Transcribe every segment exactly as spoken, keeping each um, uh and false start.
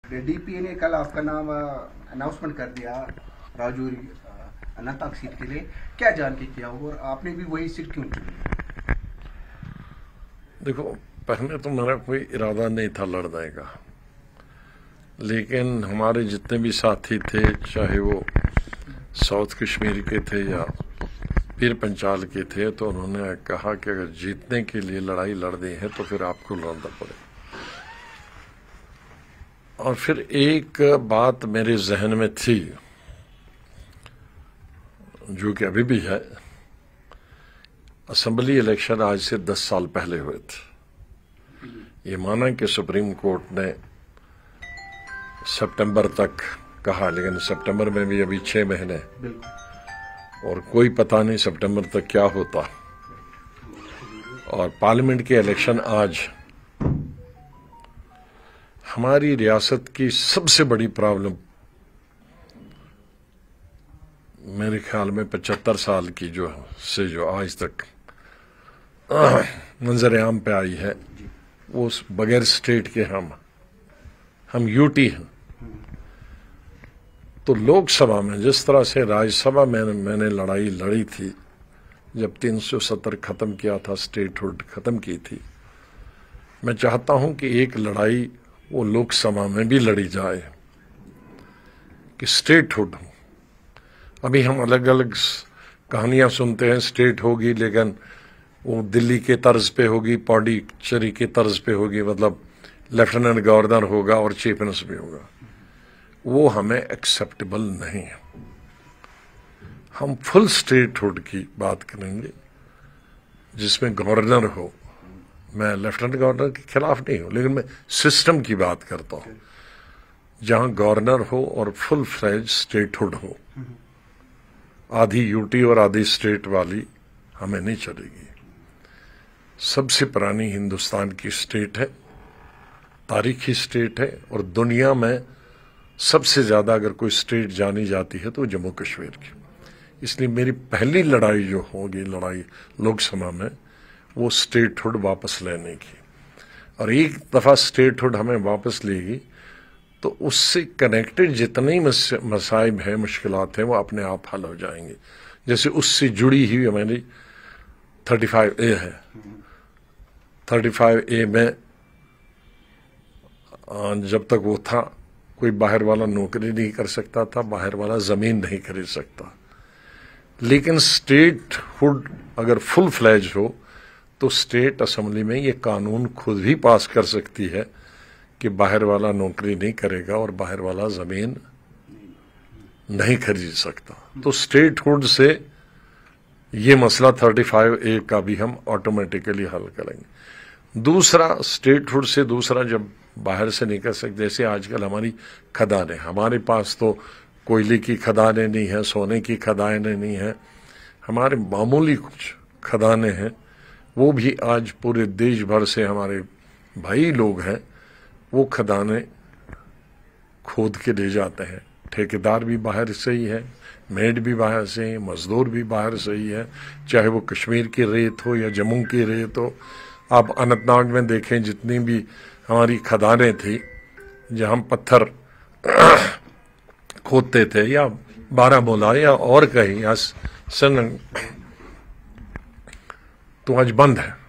D P A ने कल आपका नाम अनाउंसमेंट कर दिया राजौरी अनंतनाग सीट के लिए, क्या जान के किया और आपने भी वही सीट क्यों चुनी? देखो, पहले तो मेरा कोई इरादा नहीं था लड़ने का, लेकिन हमारे जितने भी साथी थे, चाहे वो साउथ कश्मीर के थे या पीर पंचाल के थे, तो उन्होंने कहा कि अगर जीतने के लिए लड़ाई लड़नी है तो फिर आपको लड़ना पड़ेगा। और फिर एक बात मेरे जहन में थी, जो कि अभी भी है, असेंबली इलेक्शन आज से दस साल पहले हुए थे। ये माना कि सुप्रीम कोर्ट ने सितंबर तक कहा, लेकिन सितंबर में भी अभी छह महीने और कोई पता नहीं सितंबर तक क्या होता। और पार्लियामेंट के इलेक्शन आज, हमारी रियासत की सबसे बड़ी प्रॉब्लम मेरे ख्याल में पचहत्तर साल की जो से जो आज तक मंजर आम पे आई है, वो बगैर स्टेट के हम हम यूटी हैं। तो लोकसभा में जिस तरह से राज्यसभा में मैंने लड़ाई लड़ी थी, जब तीन सौ सत्तर खत्म किया था, स्टेटहुड खत्म की थी, मैं चाहता हूं कि एक लड़ाई वो लोकसभा में भी लड़ी जाए कि स्टेटहुड हो। अभी हम अलग अलग कहानियां सुनते हैं, स्टेट होगी लेकिन वो दिल्ली के तर्ज पे होगी, पौंडीचेरी के तर्ज पे होगी, मतलब लेफ्टिनेंट गवर्नर होगा और चीफ मिनिस्टर भी होगा। वो हमें एक्सेप्टेबल नहीं है। हम फुल स्टेटहुड की बात करेंगे जिसमें गवर्नर हो। मैं लेफ्टिनेंट गवर्नर के खिलाफ नहीं हूं, लेकिन मैं सिस्टम की बात करता हूं जहां गवर्नर हो और फुल फ्लेज स्टेटहुड हो। आधी यूटी और आधी स्टेट वाली हमें नहीं चलेगी। सबसे पुरानी हिंदुस्तान की स्टेट है, तारीखी स्टेट है, और दुनिया में सबसे ज्यादा अगर कोई स्टेट जानी जाती है तो जम्मू कश्मीर की। इसलिए मेरी पहली लड़ाई जो होगी, लड़ाई लोकसभा में, वो स्टेटहुड वापस लेने की। और एक दफा स्टेटहुड हमें वापस लेगी तो उससे कनेक्टेड जितने ही मसाइब हैं, मुश्किलात हैं, वो अपने आप हल हो जाएंगे। जैसे उससे जुड़ी हुई हमारी थर्टी फाइव ए है। थर्टी फाइव ए में जब तक वो था, कोई बाहर वाला नौकरी नहीं कर सकता था, बाहर वाला जमीन नहीं खरीद सकता। लेकिन स्टेटहुड अगर फुल फ्लैज हो तो स्टेट असेंबली में ये कानून खुद भी पास कर सकती है कि बाहर वाला नौकरी नहीं करेगा और बाहर वाला जमीन नहीं खरीद सकता। तो स्टेटहुड से ये मसला थर्टी फाइव ए का भी हम ऑटोमेटिकली हल करेंगे। दूसरा, स्टेटहुड से दूसरा, जब बाहर से नहीं कर सकते, जैसे आजकल हमारी खदानें, हमारे पास तो कोयले की खदानें नहीं है, सोने की खदानें नहीं है, हमारे मामूली कुछ खदानें हैं, वो भी आज पूरे देश भर से हमारे भाई लोग हैं, वो खदानें खोद के ले जाते हैं। ठेकेदार भी बाहर से ही है, मेड भी बाहर से ही, मजदूर भी बाहर से ही है, चाहे वो कश्मीर की रेत हो या जम्मू की रेत हो। आप अनंतनाग में देखें, जितनी भी हमारी खदानें थी जहां हम पत्थर खोदते थे, या बारामूला या और कहीं, या सन, तो आज बंद है।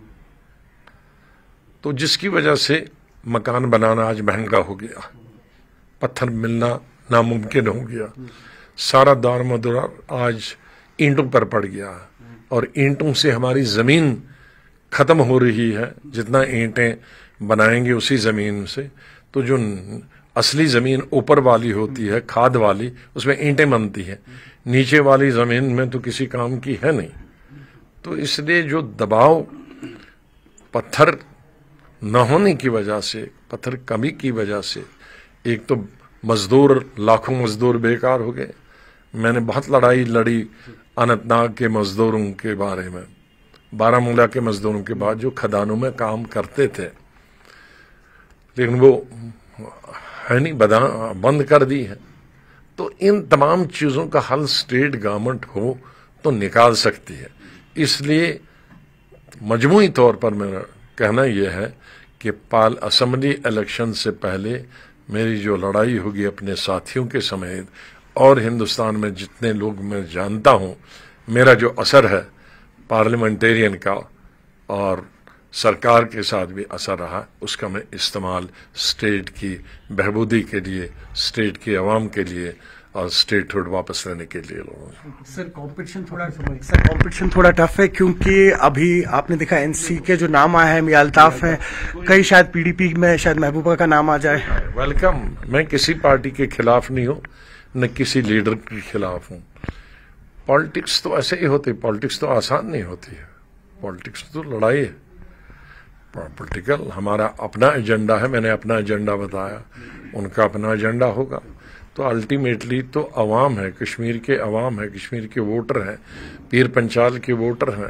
तो जिसकी वजह से मकान बनाना आज महंगा हो गया, पत्थर मिलना नामुमकिन हो गया, सारा दार मदुरार आज ईंटों पर पड़ गया, और ईंटों से हमारी जमीन खत्म हो रही है। जितना ईंटें बनाएंगे उसी जमीन से, तो जो असली जमीन ऊपर वाली होती है, खाद वाली, उसमें ईंटें बनती हैं, नीचे वाली जमीन में तो किसी काम की है नहीं। तो इसलिए जो दबाव पत्थर न होने की वजह से, पत्थर कमी की वजह से, एक तो मजदूर, लाखों मजदूर बेकार हो गए। मैंने बहुत लड़ाई लड़ी अनंतनाग के मजदूरों के बारे में, बारामूला के मजदूरों के बाद जो खदानों में काम करते थे, लेकिन वो है नहीं, बदा बंद कर दी है। तो इन तमाम चीजों का हल स्टेट गवर्नमेंट हो तो निकाल सकती है। इसलिए मजमूई तौर पर मेरा कहना यह है कि पाल असेंबली इलेक्शन से पहले میری جو لڑائی ہوگی اپنے ساتھیوں کے سمیت اور ہندوستان میں جتنے لوگ میں جانتا ہوں، میرا جو اثر ہے پارلیمنٹیرین کا اور سرکار کے ساتھ بھی اثر رہا، اس کا میں استعمال اسٹیٹ کی بہبودی کے لیے، اسٹیٹ کی عوام کے لیے اور اسٹیٹ ہوڈ واپس لینے کے لیے لوگوں کو۔ سر کمپٹیشن تھوڑا سر کمپٹیشن تھوڑا ٹف ہے، کیونکہ ابھی آپ نے دیکھا این سی کے جو نام آیا ہے میاں الطاف ہے، کئی شاید پی ڈی پی میں شاید محبوبہ کا نام آ جائے۔ ویلکم، میں کسی پارٹی کے خلاف نہیں ہوں، نہ کسی لیڈر کے خلاف ہوں۔ پالیٹکس تو ایسے ہی ہوتی، پالیٹکس تو آسان نہیں ہوتی ہے، پالیٹکس تو لڑائی ہے۔ پولیٹیکل ہمارا اپنا ایجنڈا ہے، میں نے اپنا ایجنڈا بتایا، ان کا اپنا ایجنڈا ہوگا، تو الٹیمیٹلی تو عوام ہے، کشمیر کے عوام ہے، کشمیر کے ووٹر ہیں، پیر پنچال کے ووٹر ہیں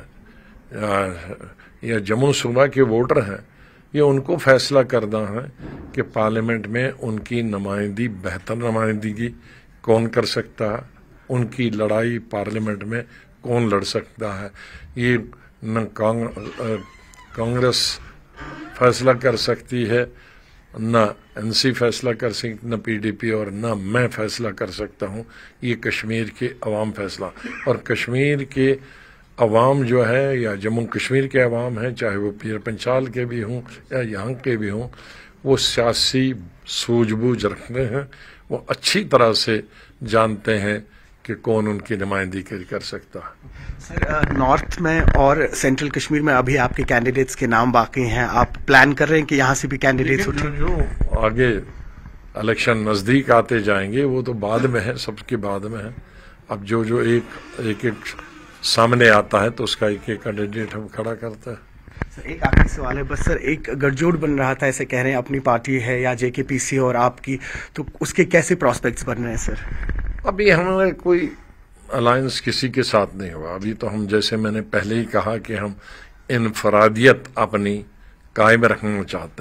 یا جموں صوبہ کے ووٹر ہیں، یہ ان کو فیصلہ کرنا ہے کہ پارلیمنٹ میں ان کی نمائندگی، بہتر نمائندگی کون کر سکتا ہے، ان کی لڑائی پارلیمنٹ میں کون لڑ سکتا ہے۔ یہ نہ کانگریس فیصلہ کر سکتی ہے، نہ این سی فیصلہ کر سکتی، نہ پی ڈی پی، اور نہ میں فیصلہ کر سکتا ہوں۔ یہ کشمیر کے عوام فیصلہ، اور کشمیر کے عوام جو ہے یا جموں کشمیر کے عوام ہیں، چاہے وہ پیر پنچال کے بھی ہوں یا یہاں کے بھی ہوں، وہ سیاسی سوجھ بوجھ رکھتے ہیں، وہ اچھی طرح سے جانتے ہیں کہ کون ان کی نمائندگی کر سکتا ہے۔ سر نارتھ میں اور سینٹرل کشمیر میں ابھی آپ کے کینڈیڈیٹس کے نام باقی ہیں، آپ پلان کر رہے ہیں کہ یہاں سے بھی کینڈیڈیٹس اٹھیں؟ جو آگے الیکشن نزدیک آتے جائیں گے وہ تو بعد میں ہے، سب کے بعد میں ہے۔ اب جو جو ایک ایک ایک سامنے آتا ہے تو اس کا ایک ایک کینڈیڈیٹ ہم کھڑا کرتے ہیں۔ سر ایک آخری سوال ہے بس سر، ایک گٹھ جوڑ بن رہا تھا، ایسے کہہ رہے ہیں اپنی پارٹی ہے یا جے کے پی سی اور آپ کی، تو اس کے کیسے پراسپیکٹس بن رہے ہیں سر؟ ابھی ہمارا کوئی الائنس کسی کے ساتھ نہیں ہوا، ابھی تو ہم جیسے میں نے پہلے ہی کہا کہ ہم انفرادیت اپنی قائم رکھنا چاہتے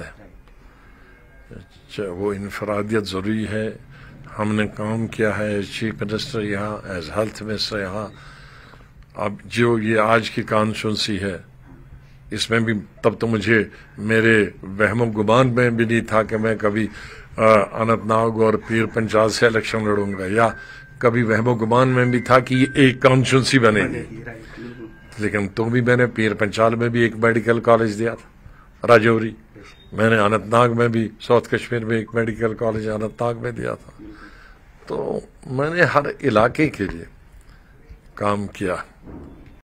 ہیں، وہ انفرادیت ضروری ہے۔ ہم نے کام کیا ہے ایز چیف منسٹر یہاں، ایز ہیلتھ منسٹر یہاں، اب جو یہ آج کی کانسٹیٹوئنسی ہے اس میں بھی، تب تو مجھے میرے وہم و گمان میں بھی نہیں تھا کہ میں کبھی اننت ناگ اور پیر پنچال سے الیکشن لڑوں گا، یا کبھی وہم و گمان میں بھی تھا کہ یہ ایک کانسٹیٹوئنسی بنے گی، لیکن تو بھی میں نے پیر پنچال میں بھی ایک میڈیکل کالج دیا تھا راجوری، میں نے اننت ناگ میں بھی، ساؤتھ کشمیر میں ایک میڈیکل کالج اننت ناگ میں دیا تھا، تو میں نے ہر علاقے کے لیے کام کیا۔